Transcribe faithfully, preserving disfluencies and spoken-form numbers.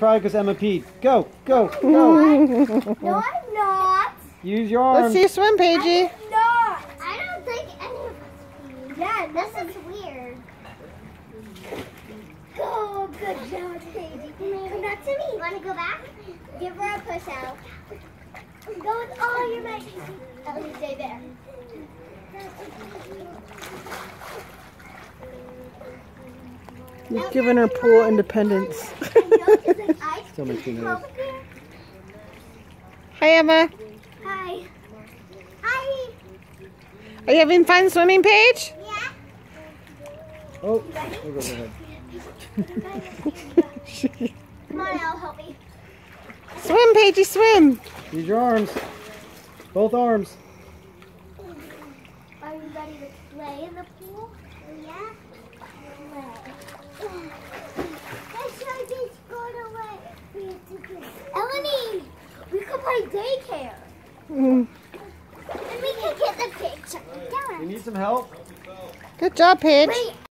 try because Emma peed. Go, go, go. No, I'm not. Use your arms. Let's see you swim, Paigey. I'm not. I don't think any of us peed. Yeah, this is weird. Oh, good job, Paigey. Come back to me. Want to go back? Give her a push out. Go with all your might. Let me stay there. You've given her pool independence. Still makes me nervous. Hi, Emma. Hi. Hi. Are you having fun swimming, Paige? Yeah. Oh, we'll go ahead. Come on, I'll help you. Swim, Paigey, swim. Use your arms. Both arms. Are you ready to play in the pool? Yeah. Eleni, we could play daycare. Mm. And we could get the picture. You need some help? Good job, Paige. Wait.